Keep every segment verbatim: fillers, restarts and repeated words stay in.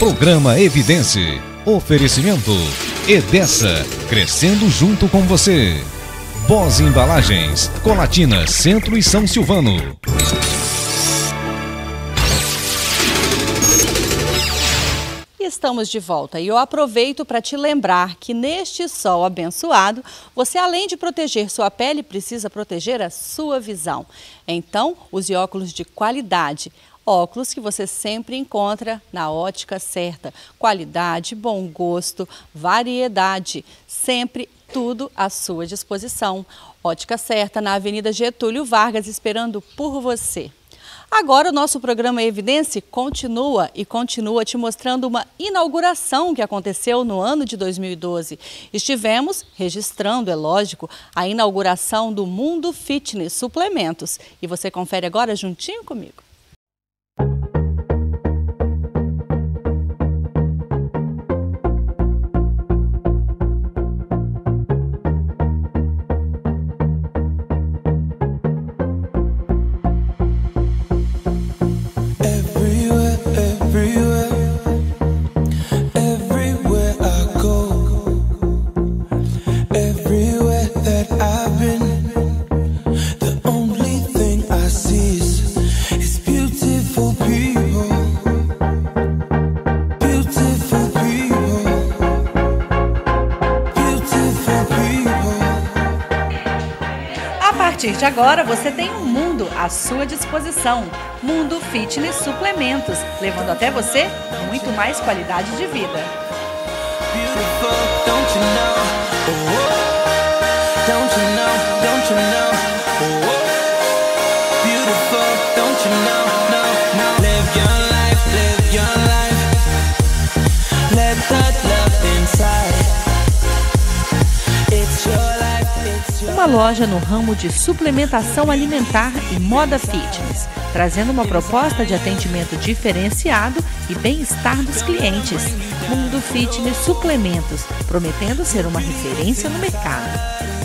Programa Evidência. Oferecimento Edessa, crescendo junto com você. Boss Embalagens, Colatina, Centro e São Silvano. Estamos de volta e eu aproveito para te lembrar que neste sol abençoado, você além de proteger sua pele, precisa proteger a sua visão. Então, use óculos de qualidade. Óculos que você sempre encontra na Ótica Certa. Qualidade, bom gosto, variedade, sempre tudo à sua disposição. Ótica Certa na Avenida Getúlio Vargas, esperando por você. Agora o nosso programa Evidência continua e continua te mostrando uma inauguração que aconteceu no ano de dois mil e doze. Estivemos registrando, é lógico, a inauguração do Mundo Fitness Suplementos. E você confere agora juntinho comigo. A partir de agora, você tem um mundo à sua disposição. Mundo Fitness Suplementos, levando até você muito mais qualidade de vida. Uma loja no ramo de suplementação alimentar e moda fitness, trazendo uma proposta de atendimento diferenciado e bem-estar dos clientes. Mundo Fitness Suplementos, prometendo ser uma referência no mercado.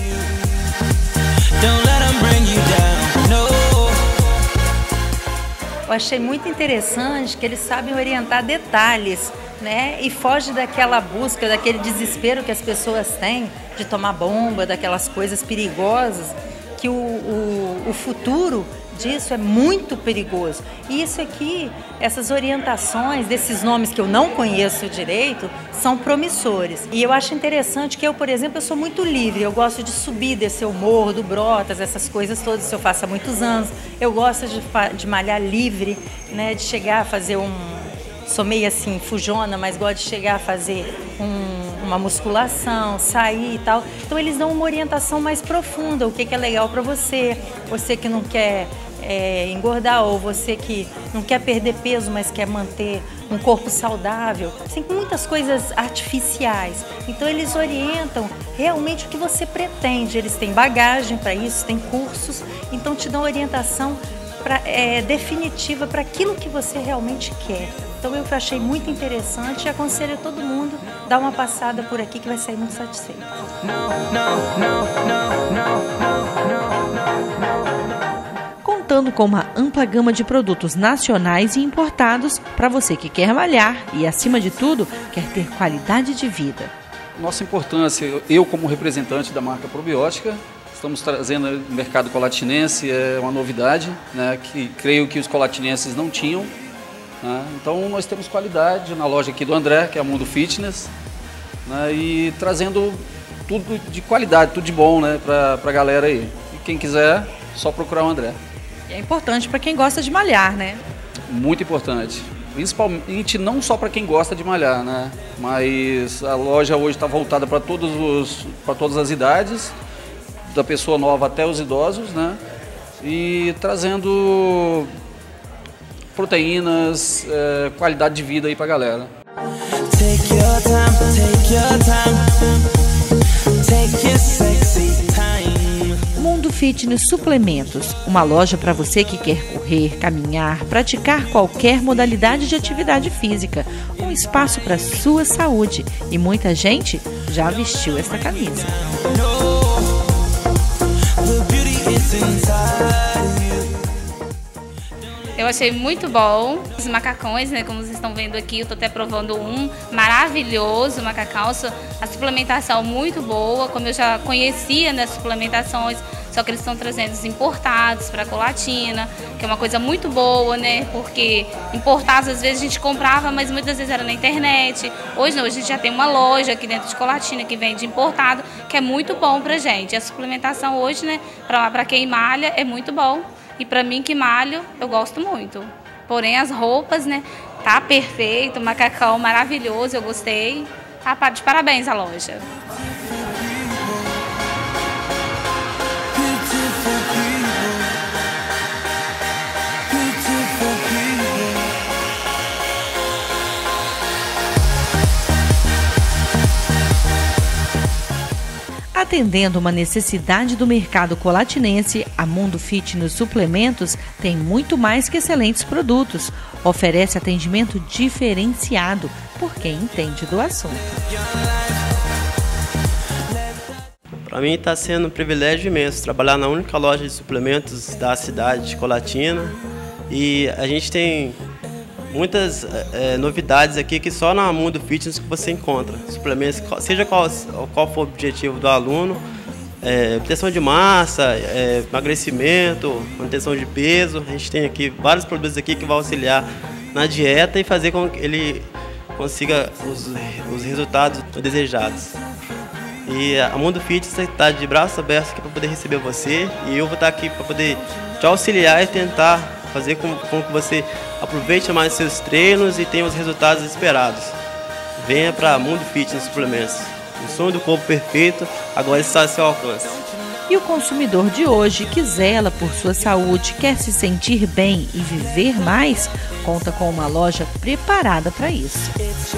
Eu achei muito interessante que eles sabem orientar detalhes, né? E foge daquela busca, daquele desespero que as pessoas têm de tomar bomba, daquelas coisas perigosas, que o, o, o futuro disso é muito perigoso. E isso aqui, essas orientações desses nomes que eu não conheço direito, são promissores. E eu acho interessante que eu, por exemplo, eu sou muito livre, eu gosto de subir, descer o morro do Brotas, essas coisas todas, isso eu faço há muitos anos. Eu gosto de, de malhar livre, né, de chegar a fazer um... Sou meio assim, fujona, mas gosto de chegar a fazer um, uma musculação, sair e tal. Então eles dão uma orientação mais profunda, o que, que é legal para você, você que não quer é, engordar ou você que não quer perder peso, mas quer manter um corpo saudável. Tem muitas coisas artificiais, então eles orientam realmente o que você pretende. Eles têm bagagem para isso, têm cursos, então te dão orientação pra, é, definitiva para aquilo que você realmente quer. Então eu achei muito interessante e aconselho a todo mundo a dar uma passada por aqui que vai sair muito satisfeito. Contando com uma ampla gama de produtos nacionais e importados para você que quer malhar e, acima de tudo, quer ter qualidade de vida. Nossa importância, eu como representante da marca Probiótica, estamos trazendo no mercado colatinense, é uma novidade, né, que creio que os colatinenses não tinham. Né? Então nós temos qualidade na loja aqui do André, que é a Mundo Fitness, né? E trazendo tudo de qualidade, tudo de bom, né, para a galera aí. E quem quiser, só procurar o André. E é importante para quem gosta de malhar, né? Muito importante. Principalmente não só para quem gosta de malhar, né? Mas a loja hoje está voltada para todos os, para todas as idades, da pessoa nova até os idosos, né? E trazendo proteínas, é, qualidade de vida aí pra galera. Take your time, take your time, take your sexy time. Mundo Fitness Suplementos, uma loja para você que quer correr, caminhar, praticar qualquer modalidade de atividade física, um espaço para sua saúde, e muita gente já vestiu esta camisa. Eu eu achei muito bom. Os macacões, né, como vocês estão vendo aqui, eu tô até provando um maravilhoso macacão. A suplementação muito boa, como eu já conhecia nas suplementações, só que eles estão trazendo os importados para Colatina, que é uma coisa muito boa, né? Porque importados às vezes a gente comprava, mas muitas vezes era na internet. Hoje não, hoje a gente já tem uma loja aqui dentro de Colatina que vende importado, que é muito bom pra gente. A suplementação hoje, né, para quem malha é muito bom. E para mim que malho, eu gosto muito. Porém as roupas, né, tá perfeito, macacão maravilhoso, eu gostei. Tá de parabéns a loja. Atendendo uma necessidade do mercado colatinense, a Mundo Fitness Suplementos tem muito mais que excelentes produtos. Oferece atendimento diferenciado por quem entende do assunto. Para mim está sendo um privilégio imenso trabalhar na única loja de suplementos da cidade de Colatina. E a gente tem muitas é, novidades aqui que só na Mundo Fitness que você encontra. Suplementos, seja qual, qual for o objetivo do aluno, é, obtenção de massa, é, emagrecimento, manutenção de peso. A gente tem aqui vários produtos aqui que vão auxiliar na dieta e fazer com que ele consiga os, os resultados desejados. E a Mundo Fitness está de braços abertos aqui para poder receber você, e eu vou estar aqui para poder te auxiliar e tentar fazer com, com que você aproveite mais seus treinos e tenha os resultados esperados. Venha para Mundo Fitness Suplementos. O sonho do corpo perfeito agora está ao seu alcance. E o consumidor de hoje que zela por sua saúde, quer se sentir bem e viver mais, conta com uma loja preparada para isso.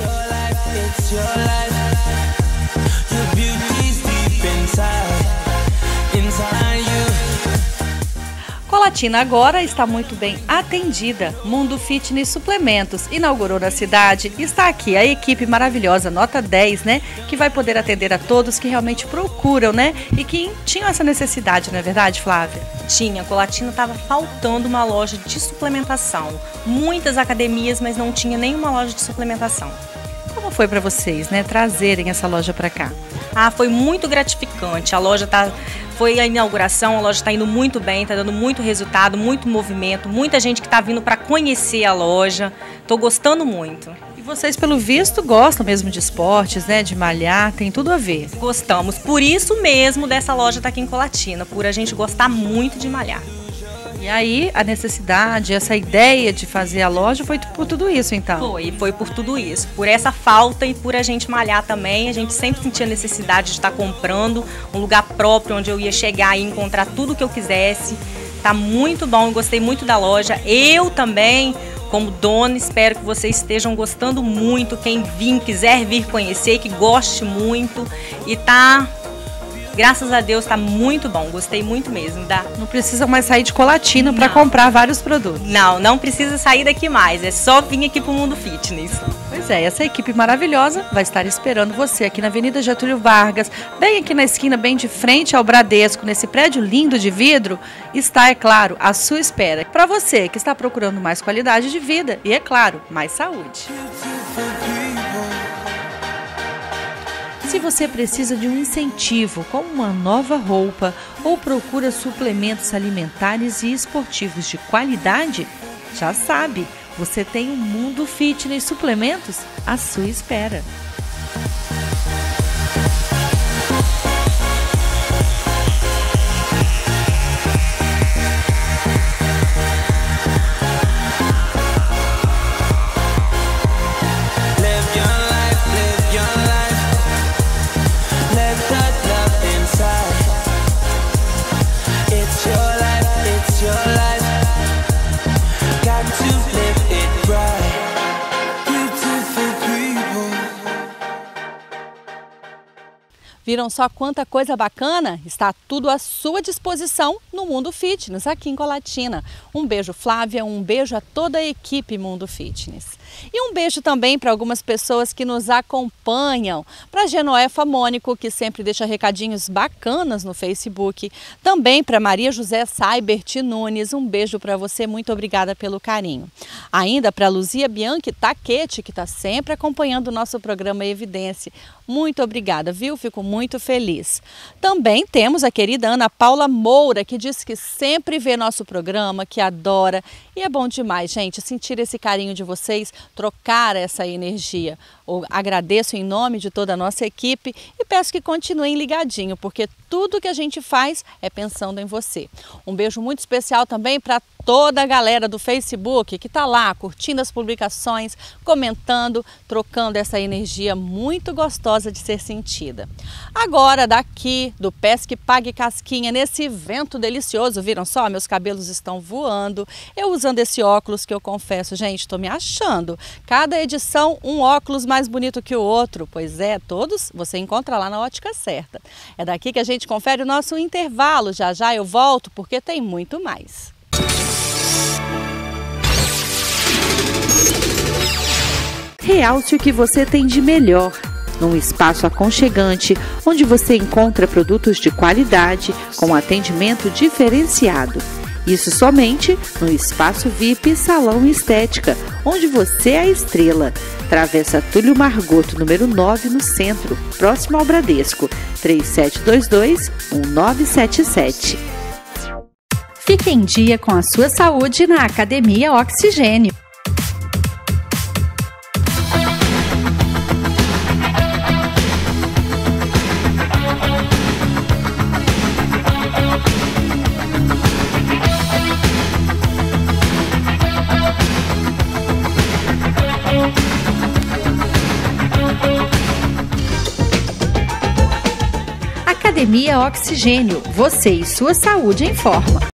Colatina agora está muito bem atendida. Mundo Fitness Suplementos inaugurou na cidade. Está aqui a equipe maravilhosa, nota dez, né? Que vai poder atender a todos que realmente procuram, né? E que tinham essa necessidade, não é verdade, Flávia? Tinha. Colatina estava faltando uma loja de suplementação. Muitas academias, mas não tinha nenhuma loja de suplementação. Como foi para vocês, né? Trazerem essa loja para cá? Ah, foi muito gratificante. A loja tá... Foi a inauguração, a loja está indo muito bem, está dando muito resultado, muito movimento, muita gente que está vindo para conhecer a loja. Estou gostando muito. E vocês, pelo visto, gostam mesmo de esportes, né? De malhar, tem tudo a ver. Gostamos. Por isso mesmo dessa loja estar aqui em Colatina, por a gente gostar muito de malhar. E aí, a necessidade, essa ideia de fazer a loja foi por tudo isso, então? Foi, foi por tudo isso. Por essa falta e por a gente malhar também, a gente sempre sentia necessidade de estar comprando um lugar próprio onde eu ia chegar e encontrar tudo que eu quisesse. Tá muito bom, eu gostei muito da loja. Eu também, como dona, espero que vocês estejam gostando muito. Quem vir, quiser vir conhecer, que goste muito. E tá... Graças a Deus, está muito bom, gostei muito mesmo. Dá. Não precisa mais sair de Colatina para comprar vários produtos. Não, não precisa sair daqui mais, é só vir aqui para o Mundo Fitness. Pois é, essa equipe maravilhosa vai estar esperando você aqui na Avenida Getúlio Vargas, bem aqui na esquina, bem de frente ao Bradesco, nesse prédio lindo de vidro, está, é claro, à sua espera. Para você que está procurando mais qualidade de vida e, é claro, mais saúde. Se você precisa de um incentivo, como uma nova roupa, ou procura suplementos alimentares e esportivos de qualidade, já sabe, você tem um Mundo Fitness Suplementos à sua espera. Beautiful people. Viram só quanta coisa bacana? Está tudo à sua disposição no Mundo Fitness, aqui em Colatina. Um beijo, Flávia, um beijo a toda a equipe Mundo Fitness. E um beijo também para algumas pessoas que nos acompanham. Para a Genoefa Mônico, que sempre deixa recadinhos bacanas no Facebook. Também para Maria José Saibert Nunes, um beijo para você, muito obrigada pelo carinho. Ainda para Luzia Bianchi Taquete, que está sempre acompanhando o nosso programa Evidência. Muito obrigada, viu? Fico muito feliz. Também temos a querida Ana Paula Moura, que diz que sempre vê nosso programa, que adora. E é bom demais, gente, sentir esse carinho de vocês, trocar essa energia. Eu agradeço em nome de toda a nossa equipe e peço que continuem ligadinho, porque tudo que a gente faz é pensando em você. Um beijo muito especial também para toda a galera do Facebook que está lá curtindo as publicações, comentando, trocando essa energia muito gostosa de ser sentida. Agora daqui do Pesque Pague Casquinha, nesse vento delicioso, viram só? Meus cabelos estão voando. Eu usando esse óculos que eu confesso, gente, estou me achando. Cada edição um óculos mais bonito que o outro. Pois é, todos você encontra lá na Ótica Certa. É daqui que a gente confere o nosso intervalo. Já já eu volto porque tem muito mais. Realce o que você tem de melhor, num espaço aconchegante, onde você encontra produtos de qualidade com atendimento diferenciado. Isso somente no Espaço V I P Salão Estética, onde você é a estrela. Travessa Túlio Margoto, número nove, no centro, próximo ao Bradesco, três sete dois dois, um nove sete sete. Fique em dia com a sua saúde na Academia Oxigênio. Academia Oxigênio, você e sua saúde em forma.